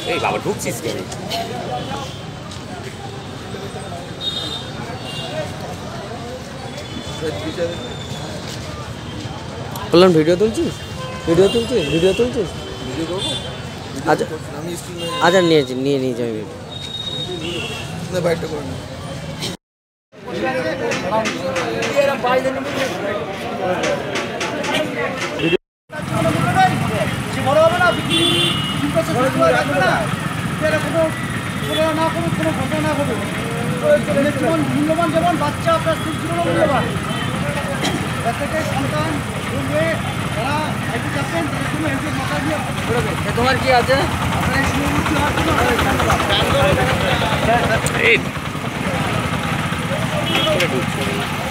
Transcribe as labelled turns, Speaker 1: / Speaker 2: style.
Speaker 1: এই বাবা ঢুকছিস কেন?
Speaker 2: বললাম ভিডিও তুলছিস, ভিডিও তুলছিস, ভিডিও তুলছিস,
Speaker 3: ভিডিও করবো।
Speaker 2: আচ্ছা
Speaker 3: আমি স্ক্রিনে
Speaker 2: আচ্ছা নিয়েছি, নিয়ে নিয়েছি আমি
Speaker 3: না বাইকটা করে না।
Speaker 4: মূল্যবান যেমন বাচ্চা আপনার জীবন মূল্যবান প্রত্যেকের সন্তান যারা আইটি যাচ্ছেন তাদের জন্য হেলথের মাথা দিয়ে
Speaker 2: তোমার কি আছে?
Speaker 4: আপনারা এই সুবিধা হওয়ার জন্য
Speaker 1: এই